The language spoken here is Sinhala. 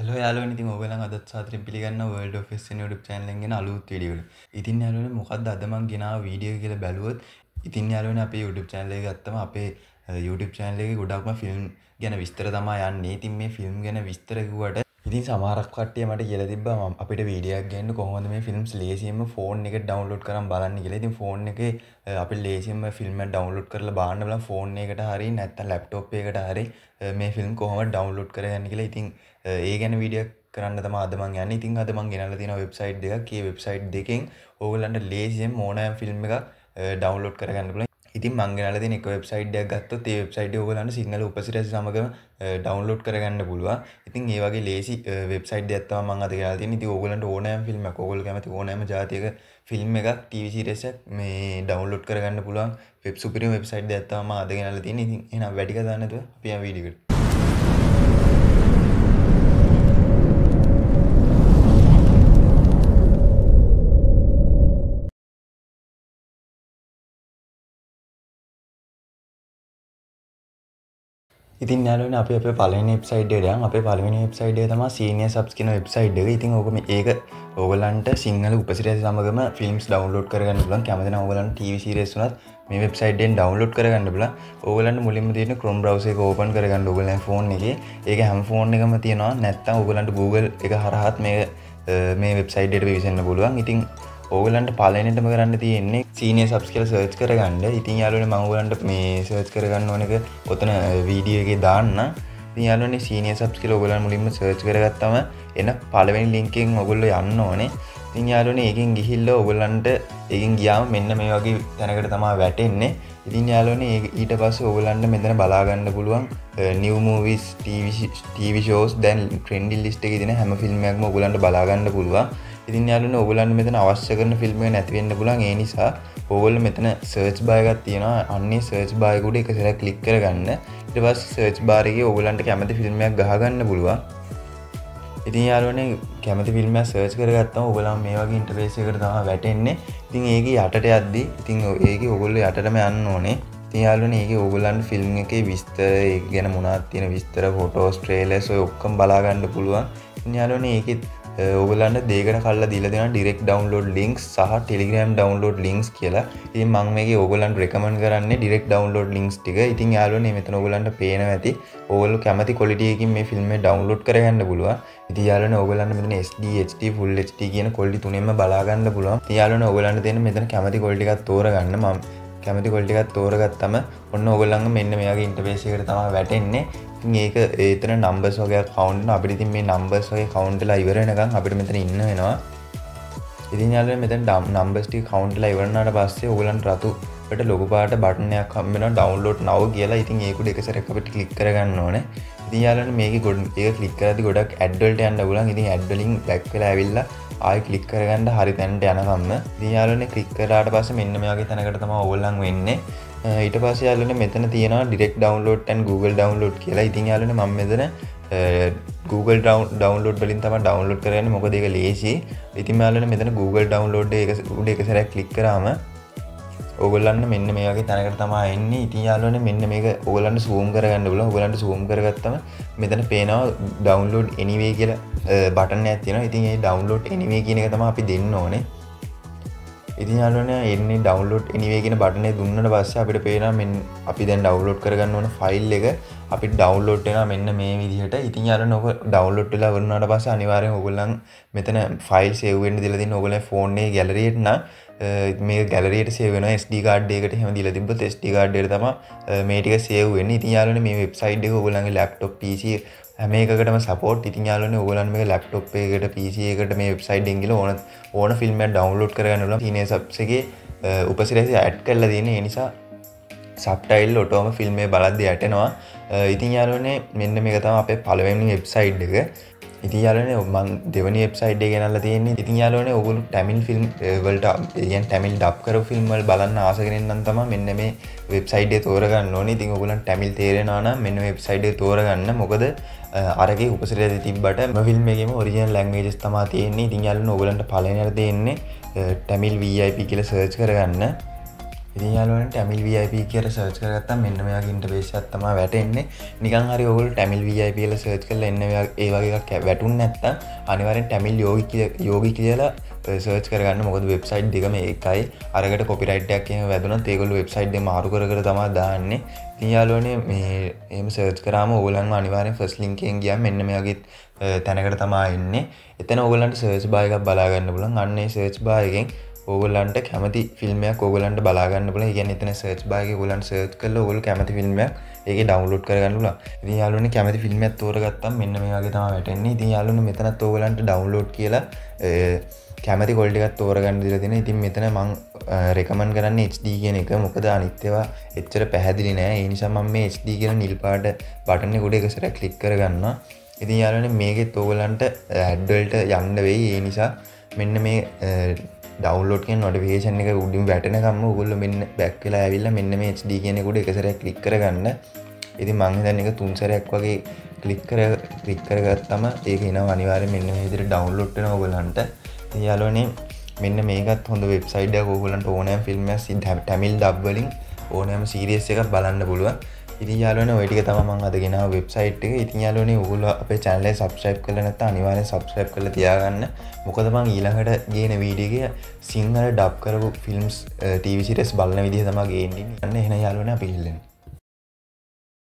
හලෝ යාළුවනේ ඉතින් ඔයගොල්ලන් අදත් සාදරයෙන් පිළිගන්නවා World of Fest YouTube channel එකෙන් ගෙන අලුත් වීඩියෝ එකට. ඉතින් යාළුවනේ මොකක්ද අද මම ගෙනාව වීඩියෝ එක කියලා බැලුවොත් ඉතින් යාළුවනේ අපේ YouTube channel එක ගත්තම අපේ YouTube channel එකේ ගොඩක්ම ෆිල්ම් ගැන විස්තර තමයි යන්නේ. ඉතින් මේ ෆිල්ම් ගැන විස්තර කිව්වට ඉතින් සමහරක් කට්ටිය මට කියලා තිබ්බා අපිට වීඩියෝ එකක් ගන්න කොහොමද මේ ෆිල්ම්ස් ලේසියෙන්ම ෆෝන් එකේ ඩවුන්ලෝඩ් කරන් බලන්න කියලා. ඉතින් ෆෝන් එකේ අපිට ලේසියෙන්ම ෆිල්ම් එක ඩවුන්ලෝඩ් කරලා බලන්න බලන්න ෆෝන් එකකට හරි නැත්නම් ලැප්ටොප් එකකට හරි මේ ෆිල්ම් කොහොමද ඩවුන්ලෝඩ් කරගන්න කියලා. ඉතින් ඒ ගැන වීඩියෝ කරන්න තමයි අද මම යන්නේ. ඉතින් අද මම ගෙනල්ලා තියෙනවා වෙබ්සයිට් දෙකක්. මේ වෙබ්සයිට් දෙකෙන් ඕගොල්ලන්ට ලේසියෙන් ඕනෑම ෆිල්ම් එකක් ඩවුන්ලෝඩ් කරගන්න පුළුවන්. ඉතින් මම ගෙනල්ලා තියෙන එක වෙබ්සයිට් එකක් ගත්තොත් ඒ වෙබ්සයිට් එක ඕගොල්ලන්ට සිංහල උපසිරැසි සමගම ඩවුන්ලෝඩ් කරගන්න පුළුවන්. ඉතින් ඒ වගේ ලේසි වෙබ්සයිට් දෙයක් තමයි මම අද ගෙනල්ලා තියෙන්නේ. ඉතින් ඕගොල්ලන්ට ඕනෑම ෆිල්ම් එකක් ඕගොල්ලෝ කැමති ඕනෑම ජාතියක ෆිල්ම් එකක් TV සීරීස් එකක් මේ ඩවුන්ලෝඩ් කරගන්න පුළුවන් වෙබ් සුපිරිම වෙබ්සයිට් දෙයක් තමයි මම අද ගෙනල්ලා තියෙන්නේ. ඉතින් එහෙනම් වැඩි කතා නැතුව අපි යමු වීඩියෝ එකට. ඉතින් යාළුවනේ අපි අපේ පළවෙනි වෙබ්සයිට් එකට යමු. අපේ පළවෙනි වෙබ්සයිට් එක තමයි Senior Subs කියන වෙබ්සයිට් එක. ඉතින් මේක ඕගොල්ලන්ට සිංහල උපසිරැසි සමගම ෆිල්ම්ස් ඩවුන්ලෝඩ් කරගන්න පුළුවන්. කැමති නම් ඕගොල්ලන්ට TV සීරීස් උනත් මේ වෙබ්සයිට් එකෙන් ඩවුන්ලෝඩ් කරගන්න පුළුවන්. ඕගොල්ලන්ට මුලින්ම තියෙන Chrome browser එක ඕපන් කරගන්න ඕගොල්ලන්ගේ ෆෝන් එකේ. ඒක හැම ෆෝන් එකම තියෙනවා. නැත්නම් ඕගොල්ලන්ට Google එක හරහාත් මේ වෙබ්සයිට් එකට විසෙන්න පුළුවන්. ඉතින් ඕගොල්ලන්ට පළවෙනිටම කරන්න තියෙන්නේ Senior Subs කියලා සර්ච් කරගන්න. ඉතින් යාළුවනේ මම ඕගොල්ලන්ට මේ සර්ච් කරගන්න ඕන එක ඔතන වීඩියෝ එකේ දාන්න. ඉතින් යාළුවනේ Senior Subs කියලා ඕගොල්ලන් මුලින්ම සර්ච් කරගත්තම එන පළවෙනි ලින්ක් එකෙන් ඕගොල්ලෝ යන්න ඕනේ. ඉතින් යාළුවනේ ඒකෙන් ගිහිල්ලා ඕගොල්ලන්ට ඒකෙන් ගියාම මෙන්න මේ වගේ තැනකට තමයි වැටෙන්නේ. ඉතින් යාළුවනේ ඊට පස්සේ ඕගොල්ලන්ට මෙතන බලා ගන්න පුළුවන් new movies TV shows දැන් trending list එකේ තියෙන හැම ෆිල්ම් එකක්ම ඕගොල්ලන්ට බලා ගන්න පුළුවන්. ඉතින් යාළුවනේ ඕගොල්ලන්ට මෙතන අවශ්‍ය කරන ෆිල්ම් එක නැති වෙන්න පුළුවන්. ඒ නිසා ඕගොල්ලෝ මෙතන සර්ච් බාර් එකක් තියෙනවා. අන්නේ සර්ච් බාර් එක උඩ එක සැරයක් ක්ලික් කරගන්න. ඊට පස්සේ සර්ච් බාර් එකේ ඕගොල්ලන්ට කැමති ෆිල්ම් එකක් ගහගන්න පුළුවන්. ඉතින් යාළුවනේ කැමති ෆිල්ම් එකක් සර්ච් කරගත්තම ඕගොල්ලන් මේ වගේ ඉන්ටර්ෆේස් එකකට තමයි වැටෙන්නේ. ඉතින් ඒකේ යටට යද්දි ඉතින් ඒකේ ඕගොල්ලෝ යටටම යන්න ඕනේ. ඉතින් යාළුවනේ ඒකේ ඕගොල්ලන්ට ෆිල්ම් එකේ විස්තර ඒක ගැන මොනවද තියෙන විස්තර ෆොටෝස් ට්‍රේලර්ස් ඔය ඔක්කොම බලා ගන්න පුළුවන්. ඉතින් යාළුවනේ ඒකේ ඕගොල්ලන්ට දෙයකට කල්ලා දීලා දෙනවා direct download links සහ Telegram download links කියලා. ඉතින් මම මේකේ ඕගොල්ලන්ට recommend කරන්නේ direct download links ටික. ඉතින් යාළුවනේ මෙතන ඕගොල්ලන්ට පේනවා ඇති. ඕගොල්ලෝ කැමති quality එකකින් මේ ෆිල්ම් එක download කරගන්න පුළුවන්. ඉතින් යාළුවනේ ඕගොල්ලන්ට මෙතන SD, HD, Full HD කියන quality තුනෙන්ම බලා ගන්න පුළුවන්. ඉතින් යාළුවනේ ඕගොල්ලන්ට දෙන්න මෙතන කැමති quality එකක් තෝරගන්න. මම කැමති quality එකක් තෝරගත්තම ඔන්න ඕගොල්ලන්ගේ මෙන්න මේ වගේ ඉන්ටර්ෆේස් එකකට තමයි වැටෙන්නේ. ඉතින් ඒක ඒතන නම්බර්ස් වගේ කවුන්ට් කරනවා. අපිට ඉතින් මේ නම්බර්ස් වගේ කවුන්ට් වෙලා ඉවර වෙනකන් අපිට මෙතන ඉන්න වෙනවා. ඉතින් යාළුවනේ මෙතන නම්බර්ස් ටික කවුන්ට් වෙලා ඉවර වුණාට පස්සේ ඕගොල්ලන්ට රතුට ලොකු පාට බටන් එකක් හම්බ වෙනවා download now කියලා. ඉතින් ඒක උඩ එක සැරයක් අපිට ක්ලික් කරගන්න ඕනේ. ඉතින් යාළුවනේ මේකේ ඒක ක්ලික් කරද්දි ගොඩක් ඇඩ් වලට යන්න පුළුවන්. ඉතින් ඇඩ් වලින් බෑක් වෙලා ඇවිල්ලා ආයෙ ක්ලික් කරගන්න හරි තැනට යනකම්ම. ඉතින් යාළුවනේ ක්ලික් කරාට පස්සේ මෙන්න මේ වගේ තැනකට තමයි ඕගොල්ලන් වෙන්නේ. ඊට පස්සේ යාළුවනේ මෙතන තියෙනවා direct download and Google download කියලා. ඉතින් යාළුවනේ මම මෙතන Google download වලින් තමයි download කරගන්නේ. මොකද ඒක ලේසි. ඉතින් යාළුවනේ මෙතන Google download එක උඩ එක සැරයක් ක්ලික් කරාම ඕගොල්ලන්ට මෙන්න මේ වගේ තැනකට තමයි එන්නේ. ඉතින් යාළුවනේ මෙන්න මේක ඕගොල්ලන්ට zoom කරගන්න පුළුවන්. ඕගොල්ලන්ට zoom කරගත්තම මෙතන පේනවා download anyway කියලා බටන් එකක් තියෙනවා. ඉතින් මේ download anyway කියන එක තමයි අපි දෙන්න ඕනේ. ඉතින් යාළුවනේ එන්නේ download anyway කියන බටන් එක දුන්නාට පස්සේ අපිට පේනවා මෙන්න අපි දැන් download කරගන්න ඕන ෆයිල් එක අපිට download වෙනවා මෙන්න මේ විදිහට. ඉතින් යාළුවනේ ඔක download වෙලා වුණාට පස්සේ අනිවාර්යෙන් ඕගොල්ලන් මෙතන ෆයිල් save වෙන්න දීලා තියෙන ඕගොල්ලන්ගේ ෆෝන් එකේ gallery එකට නම් මේ gallery එකට save වෙනවා. SD card එකකට එහෙම දීලා තිබ්බොත් SD card එකට තමයි මේ ටික save වෙන්නේ. ඉතින් යාළුවනේ මේ website එක ඕගොල්ලන්ගේ laptop PC හැම එකකටම support. ඉතින් යාළුවනේ ඕගොල්ලන් මේක laptop එකකට PC එකකට මේ website එකෙන් ගිහලා ඕන ෆිල්ම් එකක් download කරගන්න පුළුවන්. Senior Subs එකේ උපසිරැසි add කරලා තියෙන. ඒ නිසා subtitle ඔටෝම ෆිල්ම් එක බලද්දි යටෙනවා. ඉතින් යාළුවනේ මෙන්න මේක තමයි අපේ පළවෙනි වෙබ්සයිට් එක. ඉතින් යාළුවනේ මම දෙවෙනි වෙබ්සයිට් එක ගෙනල්ලා තියෙන්නේ. ඉතින් යාළුවනේ ඕගොල්ලෝ Tamil ෆිල්ම් වලට يعني Tamil dub කරපු ෆිල්ම් වල බලන්න ආස කෙනෙක් නම් තමයි මෙන්න මේ වෙබ්සයිට් එක තෝරගන්න ඕනේ. ඉතින් ඕගොල්ලන්ට Tamil තේරෙනවා නම් මෙන්න මේ වෙබ්සයිට් එක තෝරගන්න. මොකද අරගේ උපසිරැසි තිබ්බට මේ ෆිල්ම් එකේම ඔරිජිනල් ලැන්ග්වේජස් තමයි තියෙන්නේ. ඉතින් යාළුවනේ ඕගොල්ලන්ට පළවෙනියට දෙන්නේ Tamil VIP කියලා සර්ච් කරගන්න. ඉතින් යාළුවනේ Tamil VIP කියලා සර්ච් කරගත්තාම මෙන්න මේ වගේ ඉන්ටර්ෆේස් එකක් තමයි වැටෙන්නේ. නිකන් හරි ඔයගොල්ලෝ Tamil VIP කියලා සර්ච් කරලා එන්න ඒ වගේ එකක් වැටුන්නේ නැත්නම් අනිවාර්යෙන් Tamil යෝගි කියලා සර්ච් කරගන්න. මොකද වෙබ්සයිට් දෙකම එකයි. අරකට කොපිරයිට් එකක් එහෙම වැදුනොත් ඒගොල්ලෝ වෙබ්සයිට් එක මාරු කර තමයි දාන්නේ. ඉතින් යාළුවනේ මේ එහෙම සර්ච් කරාම ඕගොල්ලන්ව අනිවාර්යෙන් ෆස්ට් ලින්ක් එකෙන් ගියාම මෙන්න මේ වගේ තැනකට තමයි එන්නේ. එතන ඕගොල්ලන්ට සර්ච් බාර් එකක් බලා ගන්න පුළුවන්. අන්න ඒ සර්ච් බාර් එකෙන් ඕගොල්ලන්ට කැමති ෆිල්ම් එකක් ඕගොල්ලන්ට බලා ගන්න පුළුවන්. ඒ කියන්නේ එතන සර්ච් බාර් එකේ ඕගොල්ලන්ට සර්ච් කරලා ඕගොල්ලෝ කැමති ෆිල්ම් එකක් ඒකේ ඩවුන්ලෝඩ් කරගන්න පුළුවන්. ඉතින් යාළුවනේ කැමති ෆිල්ම් එකක් තෝරගත්තාම මෙන්න මේ වගේ තමයි වැටෙන්නේ. ඉතින් යාළුවනේ මෙතනත් ඕගොල්ලන්ට ඩවුන්ලෝඩ් කියලා කැමති ක්වොලිටි එකක් තෝරගන්න දීලා තියෙනවා. ඉතින් මෙතන මම රෙකමන්ඩ් කරන්නේ HD කියන එක. මොකද අනිත් ඒවා එච්චර පැහැදිලි නෑ. ඒ නිසා මම මේ HD කියන නිල් පාට බටන් එක උඩ එක සැරයක් ක්ලික් කරගන්නවා. ඉතින් යාළුවනේ මේකෙත් ඕගොල්ලන්ට ඇඩ් වලට යන්න වෙයි. ඒ නිසා මෙන්න මේ ඩවුන්ලෝඩ් කියන නොටිෆිකේෂන් එක උඩින් වැටෙනකම්ම ඕගොල්ලෝ මෙන්න බෑක් වෙලා ඇවිල්ලා මෙන්න මේ HD කියන එක උඩ එක සැරයක් ක්ලික් කරගන්න. ඉතින් මම හිතන්නේ ඒක 3 සැරයක් වගේ ක්ලික් කරගත්තම ඒක එනවා අනිවාර්යෙන් මෙන්න මේ විදිහට ඩවුන්ලෝඩ් වෙනවා ඕගොල්ලන්ට. ඉතින් යාළුවනේ මෙන්න මේකත් හොඳ වෙබ්සයිට් එකක්. ඕගොල්ලන්ට ඕනෑම ෆිල්ම් එකක් Tamil dub වලින් ඕනෑම සීරීස් එකක් බලන්න පුළුවන්. ඉතින් යාළුවනේ ওই ටික තමයි මම අද ගෙනාව වෙබ්සයිට් එක. ඉතින් යාළුවනේ ඕගොල්ලෝ අපේ channel එක subscribe කරලා නැත්නම් අනිවාර්යෙන් subscribe කරලා තියාගන්න. මොකද මම ඊළඟට ගේන වීඩියෝ එක සිංහල dub කරපු ෆිල්ම්ස් TV series බලන විදිහ තමයි ගේන්නේ. අන්න එහෙනම් යාළුවනේ අපි ඉල්ලන්නේ